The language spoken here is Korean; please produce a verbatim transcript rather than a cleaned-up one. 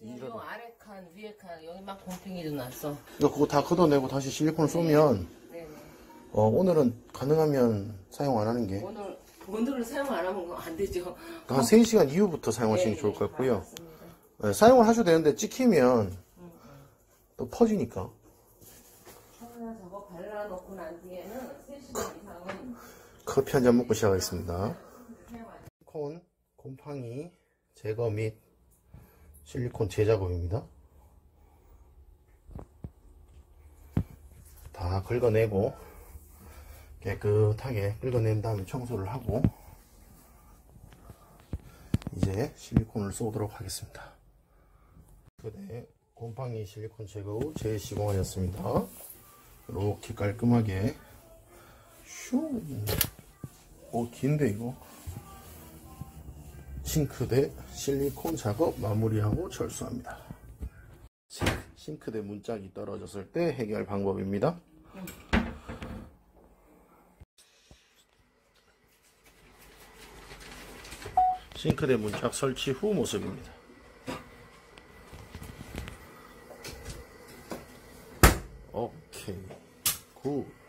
이런 요 아래 칸, 위에 칸, 여기 막 곰팡이도 났어. 이거 그거 다 걷어내고 다시 실리콘을 쏘면 네네. 어, 오늘은 가능하면 사용 안 하는 게 오늘, 오늘은 사용 안 하면 안 되죠. 한 세 시간 이후부터 사용하시는 게 네, 좋을 것 같고요. 맞습니다. 네, 사용을 하셔도 되는데 찍히면 또 퍼지니까. 하나 저거 발라놓고 난 뒤에는 세 시간 이상은 커피 한 잔 먹고 시작하겠습니다. 실리콘 곰팡이 제거 및 실리콘 재작업입니다. 다 긁어내고 깨끗하게 긁어낸 다음에 청소를 하고 이제 실리콘을 쏘도록 하겠습니다. 네, 곰팡이 실리콘 제거 후 재시공하였습니다. 이렇게 깔끔하게 슈. 오, 긴데 이거. 싱크대 실리콘 작업 마무리하고 철수합니다. 싱크대 문짝이 떨어졌을 때 해결 방법입니다. 싱크대 문짝 설치 후 모습입니다. 오케이, 굿.